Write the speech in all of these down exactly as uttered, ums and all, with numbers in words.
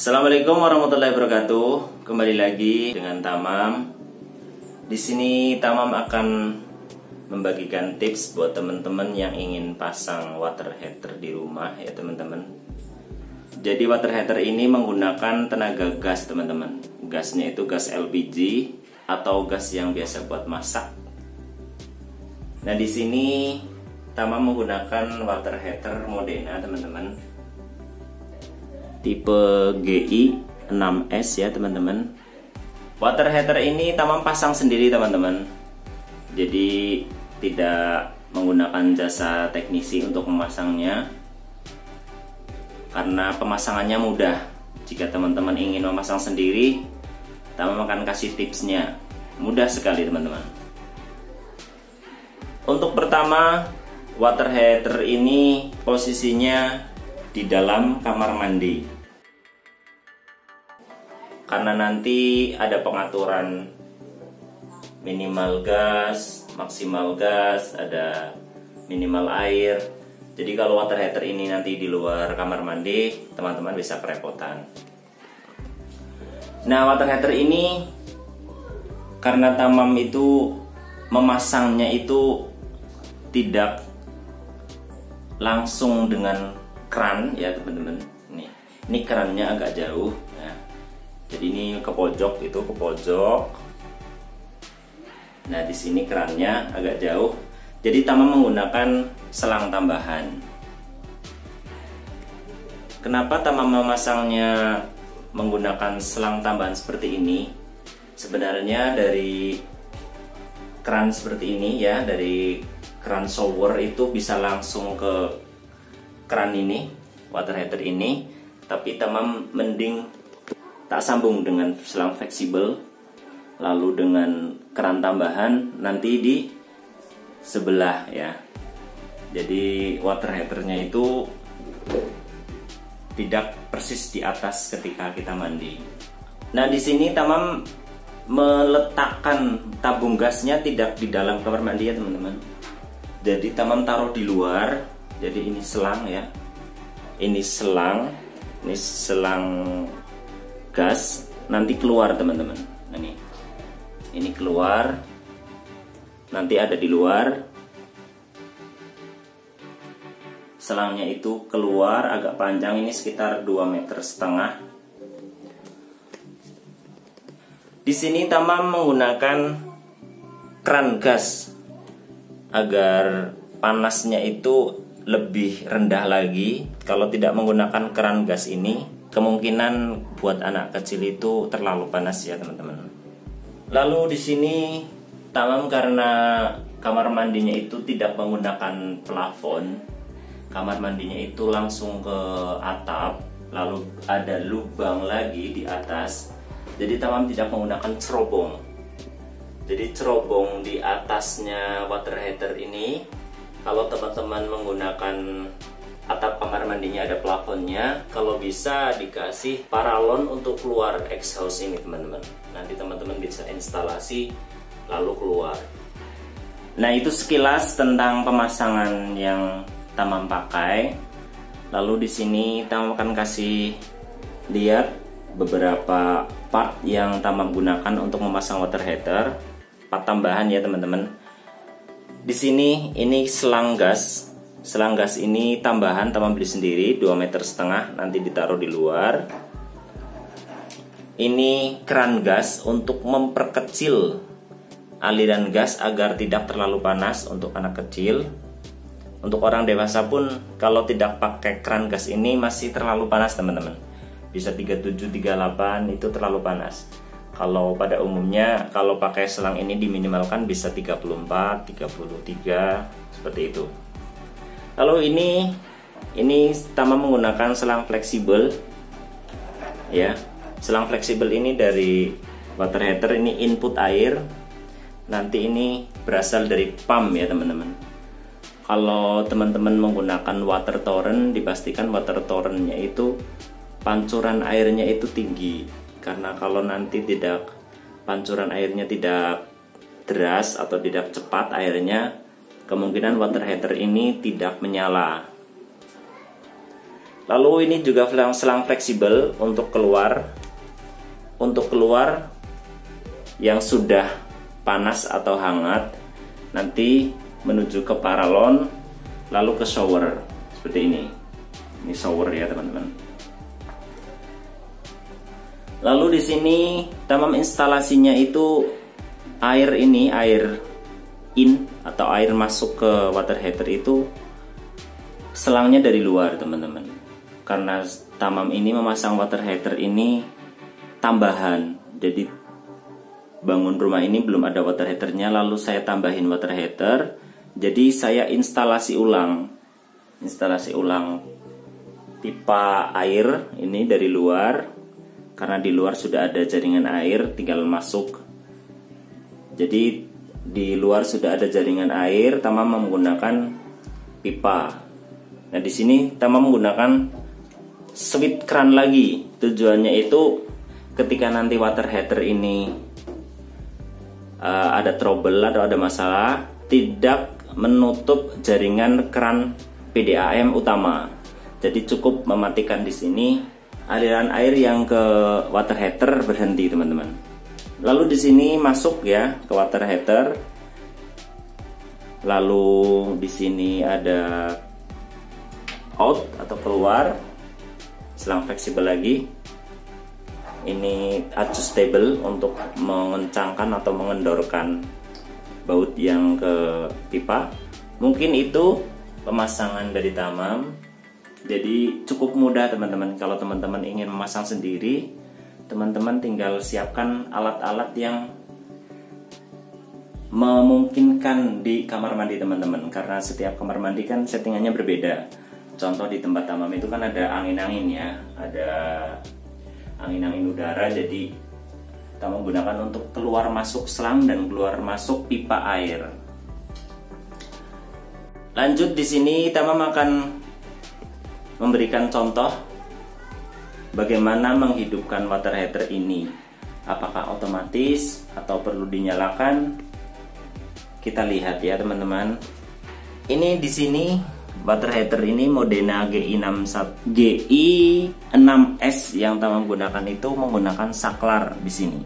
Assalamualaikum warahmatullahi wabarakatuh. Kembali lagi dengan Tamam. Di sini Tamam akan membagikan tips buat teman-teman yang ingin pasang water heater di rumah ya teman-teman. Jadi water heater ini menggunakan tenaga gas teman-teman. Gasnya itu gas L P G atau gas yang biasa buat masak. Nah di sini Tamam menggunakan water heater Modena teman-teman. Tipe G I enam S ya teman-teman. Water heater ini Tamam pasang sendiri teman-teman. Jadi tidak menggunakan jasa teknisi untuk memasangnya, karena pemasangannya mudah. Jika teman-teman ingin memasang sendiri, Tamam akan kasih tipsnya. Mudah sekali teman-teman. Untuk pertama, water heater ini posisinya di dalam kamar mandi. Karena nanti ada pengaturan minimal gas, maksimal gas, ada minimal air. Jadi kalau water heater ini nanti di luar kamar mandi, teman-teman bisa kerepotan. Nah, water heater ini karena Tamam itu memasangnya itu tidak langsung dengan keran ya teman-teman. Nih, ini kerannya agak jauh. Nah, jadi ini ke pojok, itu ke pojok. Nah, di sini kerannya agak jauh. Jadi Tamam menggunakan selang tambahan. Kenapa Tamam memasangnya menggunakan selang tambahan seperti ini? Sebenarnya dari keran seperti ini ya, dari keran shower itu bisa langsung ke keran ini, water heater ini. Tapi Tamam mending tak sambung dengan selang fleksibel, lalu dengan keran tambahan nanti di sebelah ya. Jadi water heaternya itu tidak persis di atas ketika kita mandi. Nah di sini Tamam meletakkan tabung gasnya tidak di dalam kamar mandi ya teman-teman. Jadi Tamam taruh di luar. Jadi ini selang ya. Ini selang, ini selang gas, nanti keluar teman-teman. Nah, ini ini keluar, nanti ada di luar. Selangnya itu keluar agak panjang, ini sekitar dua meter setengah. Di sini Tamam menggunakan keran gas agar panasnya itu lebih rendah lagi. Kalau tidak menggunakan keran gas ini, kemungkinan buat anak kecil itu terlalu panas ya teman-teman. Lalu di sini Tamam karena kamar mandinya itu tidak menggunakan plafon, kamar mandinya itu langsung ke atap, lalu ada lubang lagi di atas. Jadi Tamam tidak menggunakan cerobong. Jadi cerobong di atasnya water heater ini, kalau teman-teman menggunakan atap kamar mandinya ada plafonnya, kalau bisa dikasih paralon untuk keluar exhaust ini teman-teman. Nanti teman-teman bisa instalasi lalu keluar. Nah itu sekilas tentang pemasangan yang Tamam pakai. Lalu di sini Tamam akan kasih lihat beberapa part yang Tamam gunakan untuk memasang water heater. Part tambahan ya teman-teman. Di sini ini selang gas. Selang gas ini tambahan Tamam beli sendiri dua meter setengah, nanti ditaruh di luar. Ini keran gas untuk memperkecil aliran gas agar tidak terlalu panas untuk anak kecil. Untuk orang dewasa pun kalau tidak pakai keran gas ini masih terlalu panas teman-teman. Bisa tiga puluh tujuh, tiga puluh delapan itu terlalu panas. Kalau pada umumnya kalau pakai selang ini diminimalkan bisa tiga puluh empat, tiga puluh tiga seperti itu. Lalu ini ini Tamam menggunakan selang fleksibel ya. Selang fleksibel ini dari water heater, ini input air. Nanti ini berasal dari pump ya teman-teman. Kalau teman-teman menggunakan water torrent, dipastikan water torrentnya itu pancuran airnya itu tinggi. Karena kalau nanti tidak pancuran airnya tidak deras atau tidak cepat airnya, kemungkinan water heater ini tidak menyala. Lalu ini juga selang fleksibel untuk keluar, untuk keluar yang sudah panas atau hangat, nanti menuju ke paralon, lalu ke shower seperti ini. Ini shower ya teman-teman. Lalu di sini Tamam instalasinya itu air ini, air in atau air masuk ke water heater itu selangnya dari luar teman-teman. Karena Tamam ini memasang water heater ini tambahan, jadi bangun rumah ini belum ada water heaternya, lalu saya tambahin water heater, jadi saya instalasi ulang instalasi ulang pipa air ini dari luar, karena di luar sudah ada jaringan air, tinggal masuk. Jadi di luar sudah ada jaringan air, Tamam menggunakan pipa. Nah di sini Tamam menggunakan switch keran lagi. Tujuannya itu ketika nanti water heater ini uh, ada trouble atau ada masalah, tidak menutup jaringan keran P D A M utama. Jadi cukup mematikan di sini, aliran air yang ke water heater berhenti teman-teman. Lalu di sini masuk ya ke water heater. Lalu di sini ada out atau keluar, selang fleksibel lagi. Ini adjustable untuk mengencangkan atau mengendorkan baut yang ke pipa. Mungkin itu pemasangan dari Tamam. Jadi cukup mudah teman-teman. Kalau teman-teman ingin memasang sendiri, teman-teman tinggal siapkan alat-alat yang memungkinkan di kamar mandi teman-teman. Karena setiap kamar mandi kan settingannya berbeda. Contoh di tempat Tamam itu kan ada angin-angin ya, ada angin-angin udara, jadi kita menggunakan untuk keluar masuk selang dan keluar masuk pipa air. Lanjut di sini Tamam akan memberikan contoh bagaimana menghidupkan water heater ini. Apakah otomatis atau perlu dinyalakan? Kita lihat ya teman-teman. Ini di sini water heater ini Modena G I enam S yang Tamam gunakan itu menggunakan saklar di sini.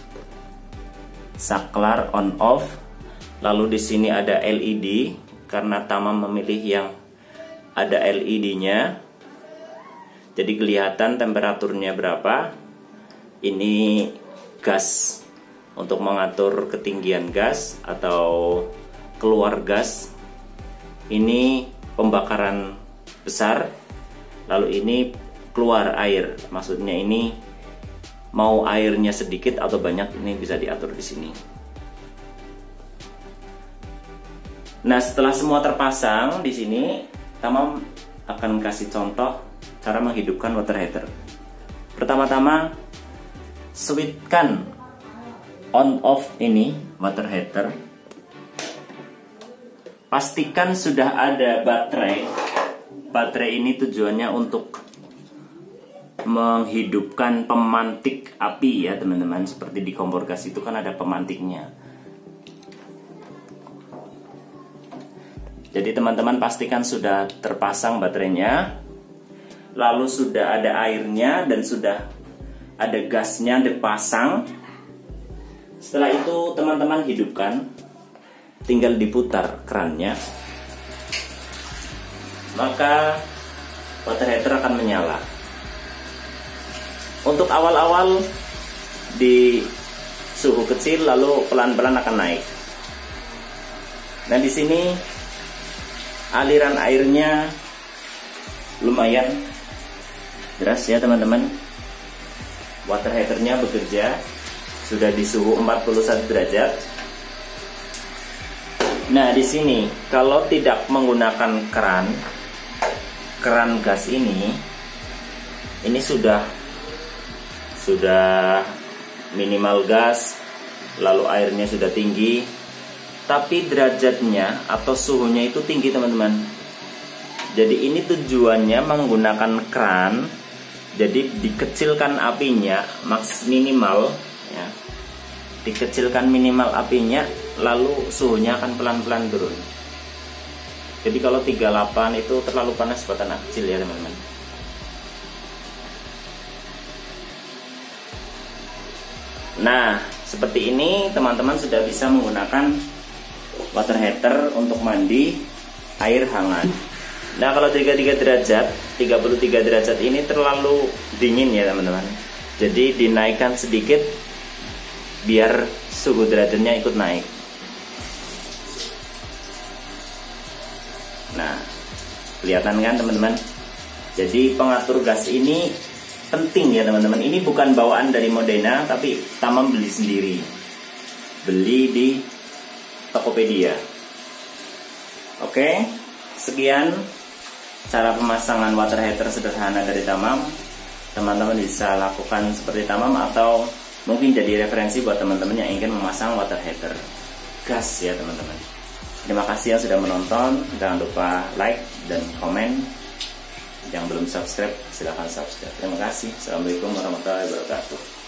Saklar on off. Lalu di sini ada L E D karena Tamam memilih yang ada L E D-nya. Jadi kelihatan temperaturnya berapa. Ini gas untuk mengatur ketinggian gas atau keluar gas. Ini pembakaran besar, lalu ini keluar air. Maksudnya ini mau airnya sedikit atau banyak, ini bisa diatur di sini. Nah, setelah semua terpasang di sini, Tamam akan kasih contoh cara menghidupkan water heater. Pertama-tama, switchkan on off ini water heater. Pastikan sudah ada baterai. Baterai ini tujuannya untuk menghidupkan pemantik api ya teman-teman. Seperti di kompor gas itu kan ada pemantiknya. Jadi teman-teman pastikan sudah terpasang baterainya, lalu sudah ada airnya dan sudah ada gasnya dipasang. Setelah itu teman-teman hidupkan, tinggal diputar kerannya, maka water heater akan menyala. Untuk awal-awal di suhu kecil, lalu pelan-pelan akan naik. Nah di sini aliran airnya lumayan deras ya teman-teman. Water heaternya bekerja sudah di suhu empat puluh satu derajat. Nah di sini kalau tidak menggunakan keran keran gas ini, ini sudah sudah minimal gas, lalu airnya sudah tinggi, tapi derajatnya atau suhunya itu tinggi teman-teman. Jadi ini tujuannya menggunakan keran, jadi dikecilkan apinya maks minimal ya. Dikecilkan minimal apinya, lalu suhunya akan pelan-pelan turun. Jadi kalau tiga puluh delapan itu terlalu panas buat anak kecil ya teman-teman. Nah, seperti ini teman-teman sudah bisa menggunakan water heater untuk mandi air hangat. Nah, kalau tiga puluh tiga derajat, tiga puluh tiga derajat ini terlalu dingin ya teman-teman. Jadi dinaikkan sedikit biar suhu derajatnya ikut naik. Nah, kelihatan kan teman-teman? Jadi pengatur gas ini penting ya teman-teman. Ini bukan bawaan dari Modena, tapi Tamam beli sendiri. Beli di Tokopedia. Oke, sekian cara pemasangan water heater sederhana dari Tamam. Teman-teman bisa lakukan seperti Tamam, atau mungkin jadi referensi buat teman-teman yang ingin memasang water heater gas ya teman-teman. Terima kasih yang sudah menonton. Jangan lupa like dan komen. Yang belum subscribe silahkan subscribe. Terima kasih. Assalamualaikum warahmatullahi wabarakatuh.